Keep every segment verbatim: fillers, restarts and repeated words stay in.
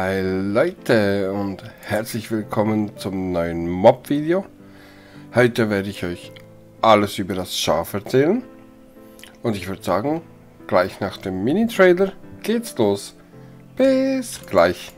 Hi Leute und herzlich willkommen zum neuen Mob-Video. Heute werde ich euch alles über das Schaf erzählen. Und ich würde sagen, gleich nach dem Mini-Trailer geht's los. Bis gleich.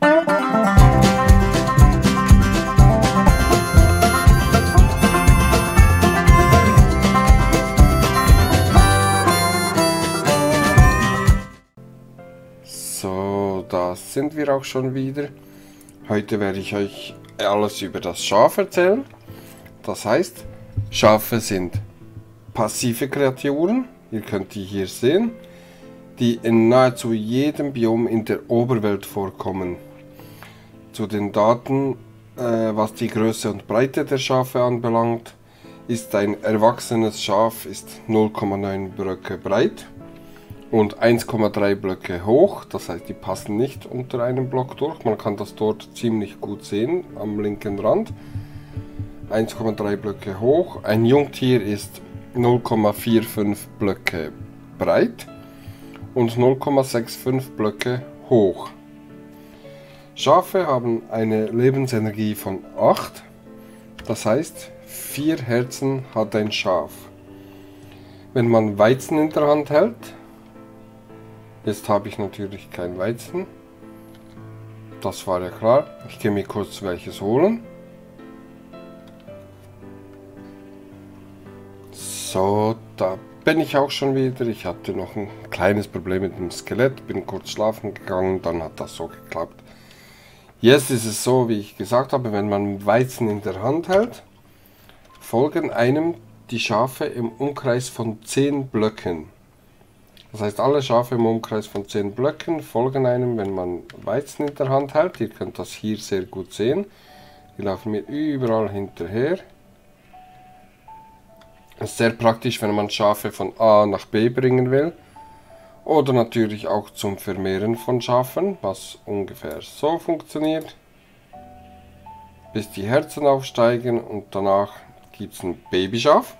So, da sind wir auch schon wieder. Heute werde ich euch alles über das Schaf erzählen. Das heißt, Schafe sind passive Kreaturen, ihr könnt die hier sehen, die in nahezu jedem Biom in der Oberwelt vorkommen. Zu den Daten, äh, was die Größe und Breite der Schafe anbelangt, ist ein erwachsenes Schaf ist null Komma neun Blöcke breit und eins Komma drei Blöcke hoch, das heißt, die passen nicht unter einem Block durch. Man kann das dort ziemlich gut sehen, am linken Rand. eins Komma drei Blöcke hoch. Ein Jungtier ist null Komma fünfundvierzig Blöcke breit und null Komma fünfundsechzig Blöcke hoch. Schafe haben eine Lebensenergie von acht, das heißt, vier Herzen hat ein Schaf. Wenn man Weizen in der Hand hält, jetzt habe ich natürlich kein Weizen. Das war ja klar. Ich gehe mir kurz welches holen. So, da bin ich auch schon wieder. Ich hatte noch ein kleines Problem mit dem Skelett. Bin kurz schlafen gegangen, dann hat das so geklappt. Jetzt ist es so, wie ich gesagt habe, wenn man Weizen in der Hand hält, folgen einem die Schafe im Umkreis von zehn Blöcken. Das heißt, alle Schafe im Umkreis von zehn Blöcken folgen einem, wenn man Weizen in der Hand hält. Ihr könnt das hier sehr gut sehen. Die laufen mir überall hinterher. Das ist sehr praktisch, wenn man Schafe von A nach B bringen will. Oder natürlich auch zum Vermehren von Schafen, was ungefähr so funktioniert. Bis die Herzen aufsteigen und danach gibt es ein Babyschaf.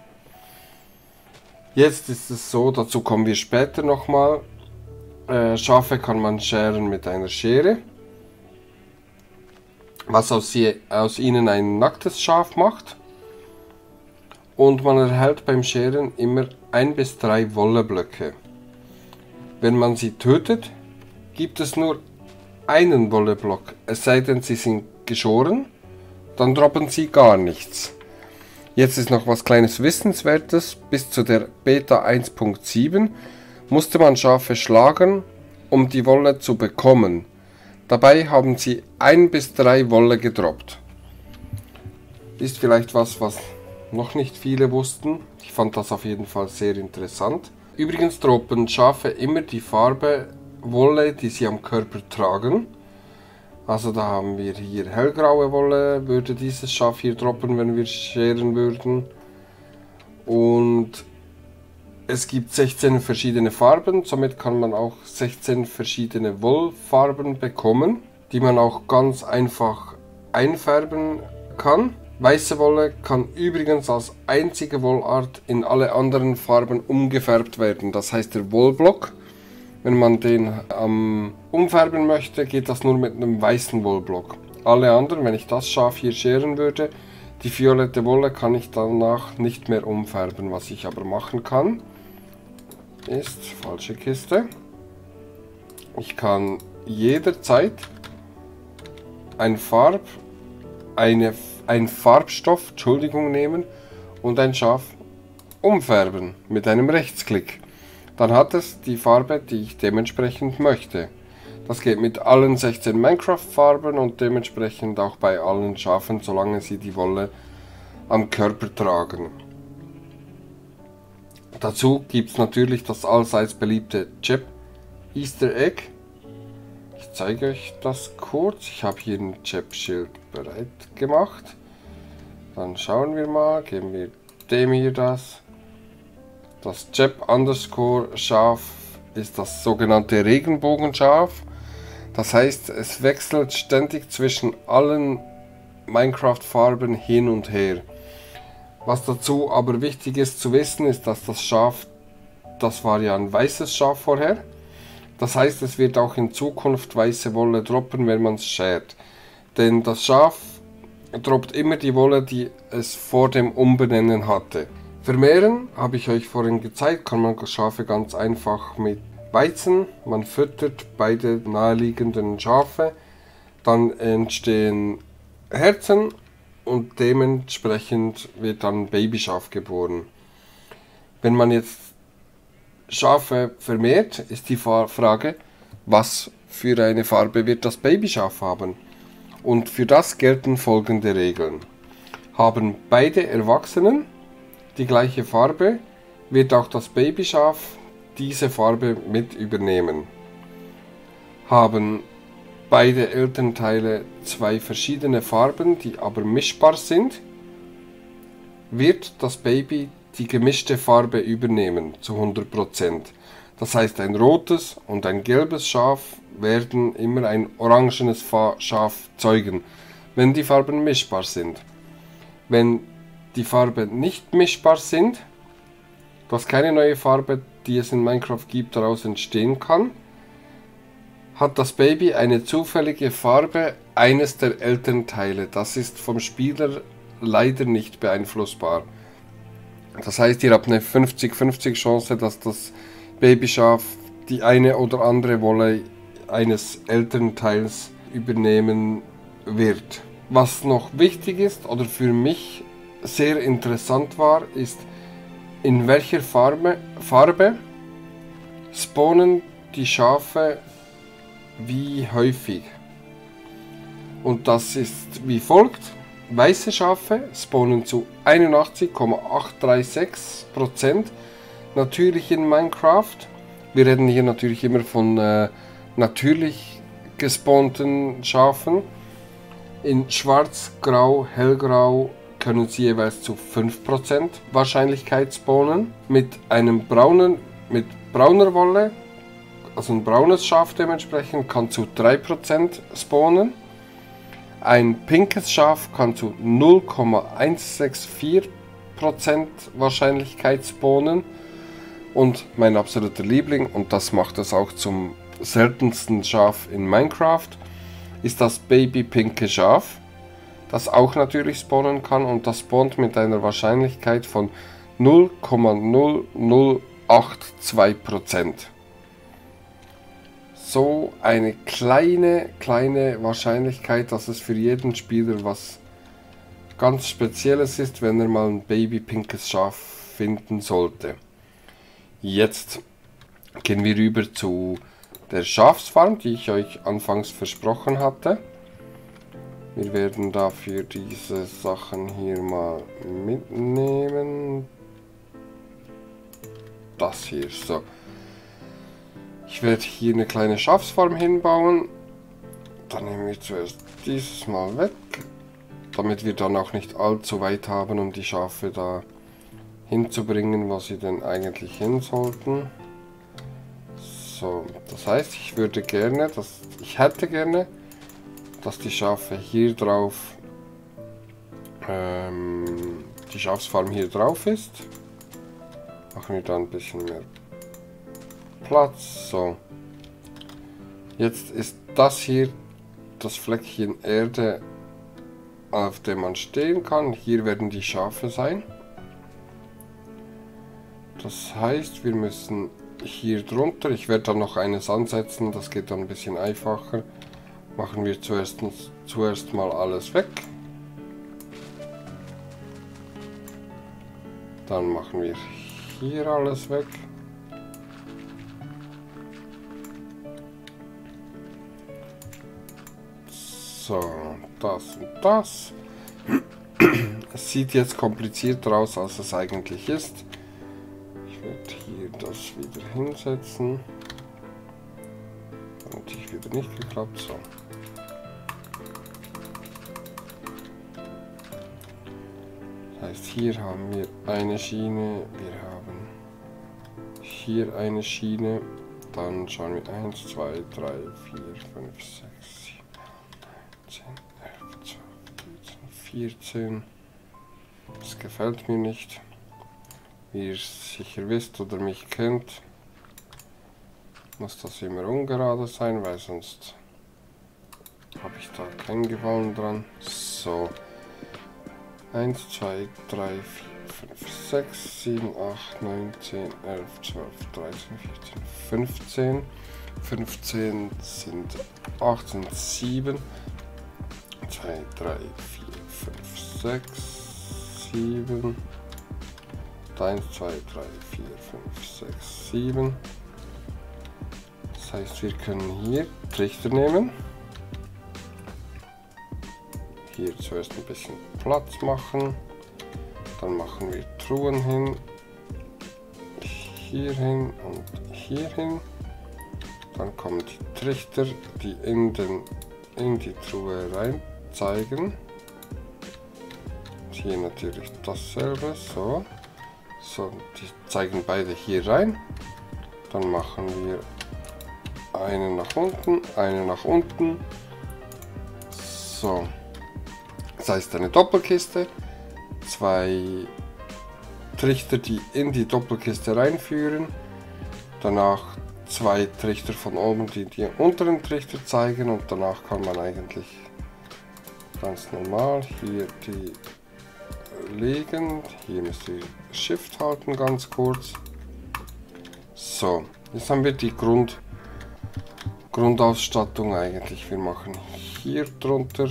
Jetzt ist es so, dazu kommen wir später nochmal. Äh, Schafe kann man scheren mit einer Schere, was aus, sie, aus ihnen ein nacktes Schaf macht. Und man erhält beim Scheren immer ein bis drei Wolleblöcke. Wenn man sie tötet, gibt es nur einen Wolleblock, es sei denn sie sind geschoren, dann droppen sie gar nichts. Jetzt ist noch was kleines Wissenswertes. Bis zu der Beta eins Punkt sieben musste man Schafe schlagen, um die Wolle zu bekommen. Dabei haben sie ein bis drei Wolle gedroppt. Ist vielleicht was, was noch nicht viele wussten. Ich fand das auf jeden Fall sehr interessant. Übrigens droppen Schafe immer die Farbe Wolle, die sie am Körper tragen. Also da haben wir hier hellgraue Wolle, würde dieses Schaf hier droppen, wenn wir scheren würden. Und es gibt sechzehn verschiedene Farben, somit kann man auch sechzehn verschiedene Wollfarben bekommen, die man auch ganz einfach einfärben kann. Weiße Wolle kann übrigens als einzige Wollart in alle anderen Farben umgefärbt werden, das heißt der Wollblock. Wenn man den ähm, umfärben möchte, geht das nur mit einem weißen Wollblock. Alle anderen, wenn ich das Schaf hier scheren würde, die violette Wolle kann ich danach nicht mehr umfärben. Was ich aber machen kann, ist, falsche Kiste, ich kann jederzeit ein Farb, eine, ein Farbstoff, Entschuldigung, nehmen und ein Schaf umfärben mit einem Rechtsklick. Dann hat es die Farbe, die ich dementsprechend möchte. Das geht mit allen sechzehn Minecraft-Farben und dementsprechend auch bei allen Schafen, solange sie die Wolle am Körper tragen. Dazu gibt es natürlich das allseits beliebte Chip Easter Egg. Ich zeige euch das kurz. Ich habe hier ein Chip-Schild bereit gemacht. Dann schauen wir mal, geben wir dem hier das. Das Jeb Underscore Schaf ist das sogenannte Regenbogenschaf. Das heißt, es wechselt ständig zwischen allen Minecraft-Farben hin und her. Was dazu aber wichtig ist zu wissen, ist, dass das Schaf, das war ja ein weißes Schaf vorher, Das heißt, es wird auch in Zukunft weiße Wolle droppen, wenn man es schert. Denn das Schaf droppt immer die Wolle, die es vor dem Umbenennen hatte. Vermehren, habe ich euch vorhin gezeigt, kann man Schafe ganz einfach mit Weizen. Man füttert beide naheliegenden Schafe, dann entstehen Herzen und dementsprechend wird dann Babyschaf geboren. Wenn man jetzt Schafe vermehrt, ist die Frage, was für eine Farbe wird das Babyschaf haben? Und für das gelten folgende Regeln. Haben beide Erwachsenen die gleiche Farbe, wird auch das Babyschaf diese Farbe mit übernehmen. Haben beide Elternteile zwei verschiedene Farben, die aber mischbar sind, wird das Baby die gemischte Farbe übernehmen, zu hundert Prozent. Das heißt, ein rotes und ein gelbes Schaf werden immer ein orangenes Schaf zeugen, wenn die Farben mischbar sind. Wenn die Farben nicht mischbar sind, dass keine neue Farbe, die es in Minecraft gibt, daraus entstehen kann, hat das Baby eine zufällige Farbe eines der Elternteile. Das ist vom Spieler leider nicht beeinflussbar. Das heißt, ihr habt eine fünfzig fünfzig Chance, dass das Babyschaf die eine oder andere Wolle eines Elternteils übernehmen wird. Was noch wichtig ist oder für mich sehr interessant war, ist, in welcher Farbe, Farbe spawnen die Schafe wie häufig. Und das ist wie folgt. Weiße Schafe spawnen zu einundachtzig Komma achthundertsechsunddreißig Prozent natürlich in Minecraft. Wir reden hier natürlich immer von äh, natürlich gespawnten Schafen. In Schwarz, Grau, Hellgrau können sie jeweils zu fünf Prozent Wahrscheinlichkeit spawnen. Mit einem braunen, mit brauner Wolle, also ein braunes Schaf dementsprechend, kann zu drei Prozent spawnen. Ein pinkes Schaf kann zu null Komma hundertvierundsechzig Prozent Wahrscheinlichkeit spawnen. Und mein absoluter Liebling, und das macht es auch zum seltensten Schaf in Minecraft, ist das Baby pinke Schaf, das auch natürlich spawnen kann, und das spawnt mit einer Wahrscheinlichkeit von null Komma null null zweiundachtzig Prozent. So eine kleine, kleine Wahrscheinlichkeit, dass es für jeden Spieler was ganz Spezielles ist, wenn er mal ein Baby pinkes Schaf finden sollte. Jetzt gehen wir rüber zu der Schafsfarm, die ich euch anfangs versprochen hatte. Wir werden dafür diese Sachen hier mal mitnehmen. Das hier, so. Ich werde hier eine kleine Schafsfarm hinbauen. Dann nehmen wir zuerst dieses mal weg, damit wir dann auch nicht allzu weit haben, um die Schafe da hinzubringen, wo sie denn eigentlich hin sollten. So, das heißt, ich würde gerne, dass, ich hätte gerne, dass die Schafe hier drauf, ähm, die Schafsfarm hier drauf ist. Machen wir da ein bisschen mehr Platz. So, jetzt ist das hier das Fleckchen Erde, auf dem man stehen kann. Hier werden die Schafe sein. Das heißt, wir müssen hier drunter, ich werde dann noch eines ansetzen, das geht dann ein bisschen einfacher. Machen wir zuerst, zuerst mal alles weg. Dann machen wir hier alles weg. So, das und das. Es sieht jetzt komplizierter aus, als es eigentlich ist. Ich werde hier das wieder hinsetzen. Hat natürlich wieder nicht geklappt. So. Das heißt, hier haben wir eine Schiene, wir haben hier eine Schiene. Dann schauen wir eins, zwei, drei, vier, fünf, sechs, sieben, zehn, elf, zwölf, vierzehn. Das gefällt mir nicht. Wie ihr sicher wisst oder mich kennt, muss das immer ungerade sein, weil sonst habe ich da keinen Gefallen dran. So. eins, zwei, drei, vier, fünf, sechs, sieben, acht, neun, zehn, elf, zwölf, dreizehn, vierzehn, fünfzehn. fünfzehn sind acht, sind sieben. zwei, drei, vier, fünf, sechs, sieben. eins, zwei, drei, vier, fünf, sechs, sieben. Das heißt, wir können hier Trichter nehmen. Hier zuerst ein bisschen Platz machen. Dann machen wir Truhen hin. Hier hin und hier hin. Dann kommen die Trichter, die in, den, in die Truhe rein zeigen. Hier natürlich dasselbe. So. So, die zeigen beide hier rein. Dann machen wir eine nach unten, eine nach unten. So. Das heißt eine Doppelkiste, zwei Trichter, die in die Doppelkiste reinführen, danach zwei Trichter von oben, die die unteren Trichter zeigen, und danach kann man eigentlich ganz normal hier die legen. Hier müsst ihr Shift halten ganz kurz. So, jetzt haben wir die Grund, Grundausstattung eigentlich. Wir machen hier drunter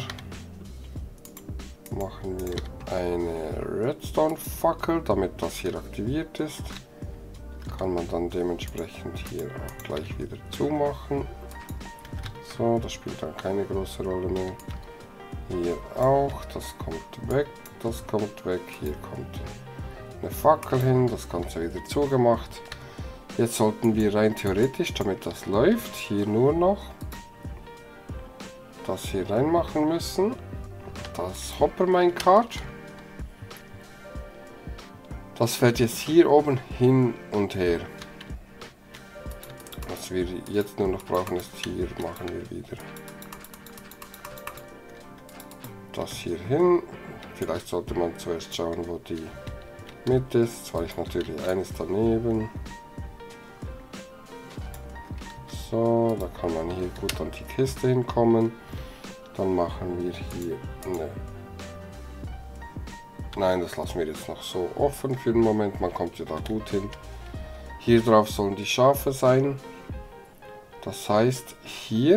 machen wir eine Redstone-Fackel, damit das hier aktiviert ist. Kann man dann dementsprechend hier auch gleich wieder zumachen. So, das spielt dann keine große Rolle mehr. Hier auch, das kommt weg, das kommt weg, hier kommt eine Fackel hin, das Ganze wieder zugemacht. Jetzt sollten wir rein theoretisch, damit das läuft, hier nur noch das hier reinmachen müssen. Das Hopper Minecart. Das fährt jetzt hier oben hin und her. Was wir jetzt nur noch brauchen, ist hier machen wir wieder das hier hin. Vielleicht sollte man zuerst schauen, wo die Mitte ist. Zwar ist natürlich eines daneben. So, da kann man hier gut an die Kiste hinkommen. Dann machen wir hier eine. Nein, das lassen wir jetzt noch so offen für den Moment. Man kommt ja da gut hin. Hier drauf sollen die Schafe sein. Das heißt, hier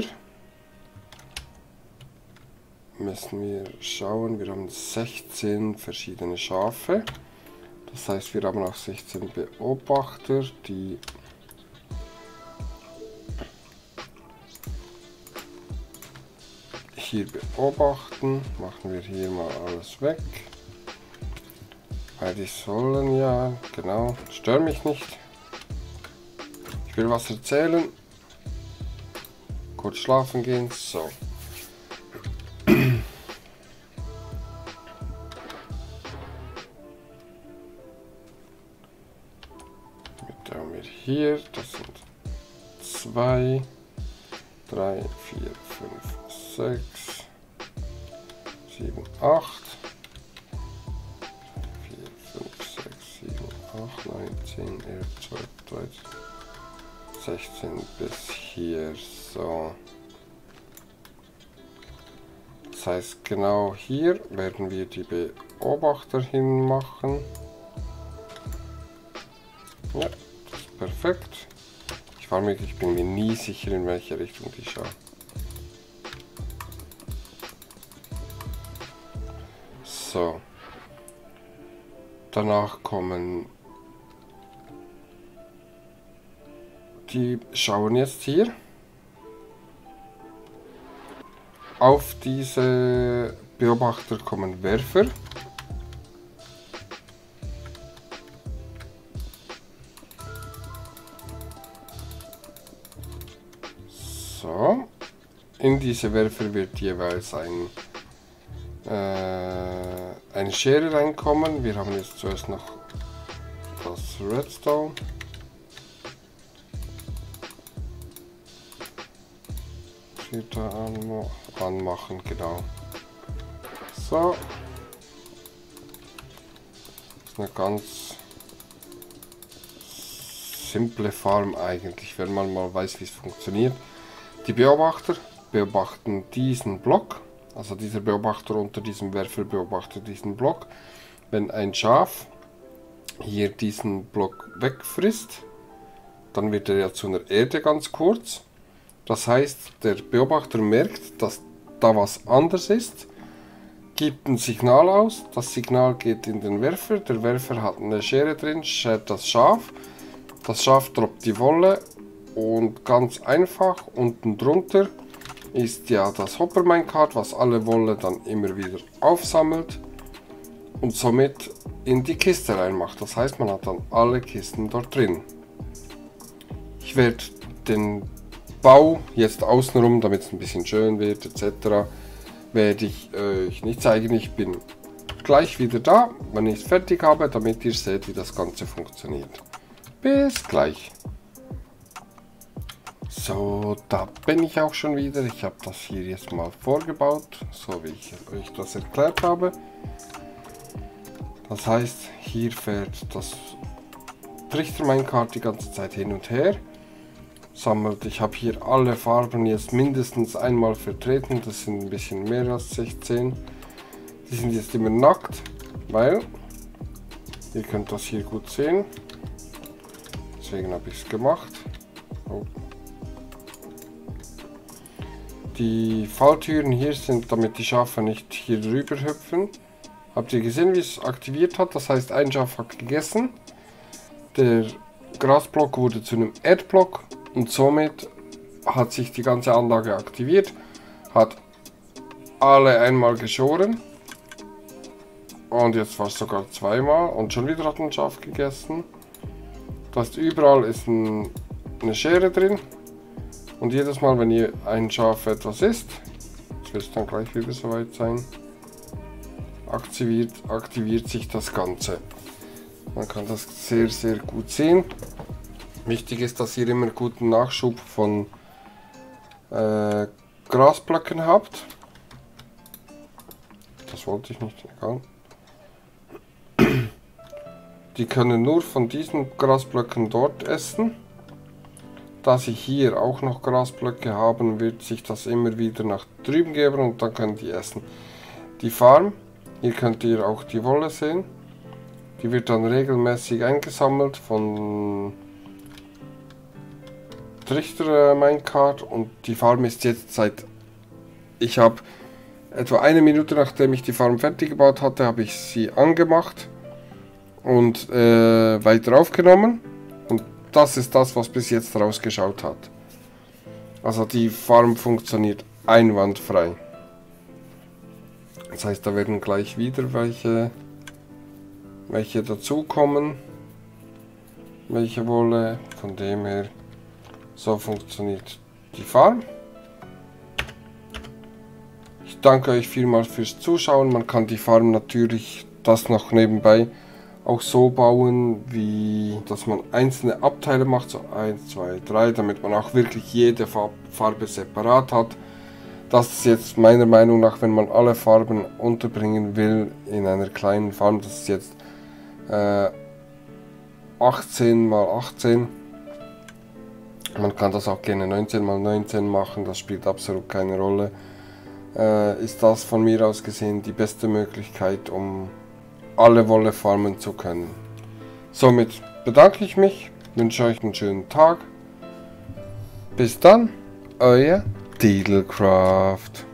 müssen wir schauen. Wir haben sechzehn verschiedene Schafe. Das heißt, wir haben auch sechzehn Beobachter, die hier beobachten. Machen wir hier mal alles weg. Weil die sollen ja, genau, stör mich nicht. Ich will was erzählen. Kurz schlafen gehen, so. Mit haben wir hier, das sind zwei, drei, vier, fünf, sechs, sieben, acht. neun, zehn, elf, zwölf, dreizehn, sechzehn bis hier, so. Das heißt, genau hier werden wir die Beobachter hinmachen. Ja, das ist perfekt. Ich war mir, ich bin mir nie sicher, in welche Richtung die schauen. So. Danach kommen die schauen jetzt hier auf diese Beobachter kommen Werfer. So, in diese Werfer wird jeweils ein äh, eine Schere reinkommen. Wir haben jetzt zuerst noch das Redstone. Wieder anmachen, genau. So. Das ist eine ganz simple Farm eigentlich, wenn man mal weiß, wie es funktioniert. Die Beobachter beobachten diesen Block, also dieser Beobachter unter diesem Werfer beobachtet diesen Block. Wenn ein Schaf hier diesen Block wegfrisst, dann wird er ja zu einer Erde ganz kurz. Das heißt, der Beobachter merkt, dass da was anders ist, gibt ein Signal aus, das Signal geht in den Werfer, der Werfer hat eine Schere drin, schert das Schaf, das Schaf droppt die Wolle und ganz einfach unten drunter ist ja das Hopper Minecart, was alle Wolle dann immer wieder aufsammelt und somit in die Kiste reinmacht. Das heißt, man hat dann alle Kisten dort drin. Ich werde den Bau jetzt außenrum, damit es ein bisschen schön wird et cetera, werde ich euch nicht zeigen. Ich bin gleich wieder da, wenn ich es fertig habe, damit ihr seht, wie das Ganze funktioniert. Bis gleich. So, da bin ich auch schon wieder. Ich habe das hier jetzt mal vorgebaut, so wie ich euch das erklärt habe. Das heißt, hier fährt das Trichter Minecart die ganze Zeit hin und her. Sammelt, ich habe hier alle Farben jetzt mindestens einmal vertreten. Das sind ein bisschen mehr als sechzehn. Die sind jetzt immer nackt, weil ihr könnt das hier gut sehen. Deswegen habe ich es gemacht. Oh. Die Falltüren hier sind, damit die Schafe nicht hier drüber hüpfen. Habt ihr gesehen, wie es aktiviert hat? Das heißt, ein Schaf hat gegessen. Der Grasblock wurde zu einem Erdblock und somit hat sich die ganze Anlage aktiviert. Hat alle einmal geschoren. Und jetzt war es sogar zweimal und schon wieder hat ein Schaf gegessen. Das heißt, überall ist ein, eine Schere drin. Und jedes Mal, wenn ihr ein Schaf etwas isst, jetzt wird es dann gleich wieder soweit sein, aktiviert, aktiviert sich das Ganze. Man kann das sehr, sehr gut sehen. Wichtig ist, dass ihr immer guten Nachschub von äh, Grasblöcken habt. Das wollte ich nicht, egal. Die können nur von diesen Grasblöcken dort essen. Da sie hier auch noch Grasblöcke haben, wird sich das immer wieder nach drüben geben und dann können die essen. Die Farm, hier könnt ihr auch die Wolle sehen. Die wird dann regelmäßig eingesammelt von Trichter Minecart und die Farm ist jetzt seit, ich habe etwa eine Minute nachdem ich die Farm fertig gebaut hatte, habe ich sie angemacht und äh, weiter aufgenommen und das ist das, was bis jetzt rausgeschaut hat. Also die Farm funktioniert einwandfrei. Das heißt, da werden gleich wieder welche, welche dazukommen, welche Wolle, von dem her, so funktioniert die Farm. Ich danke euch vielmals fürs Zuschauen. Man kann die Farm natürlich, das noch nebenbei, auch so bauen, wie dass man einzelne Abteile macht, so eins, zwei, drei, damit man auch wirklich jede Farbe separat hat. Das ist jetzt meiner Meinung nach, wenn man alle Farben unterbringen will in einer kleinen Farm, das ist jetzt äh, achtzehn mal achtzehn. Man kann das auch gerne neunzehn mal neunzehn machen, das spielt absolut keine Rolle. Äh, ist das von mir aus gesehen die beste Möglichkeit, um alle Wolle farmen zu können. Somit bedanke ich mich, wünsche euch einen schönen Tag. Bis dann, euer Diddlecraft.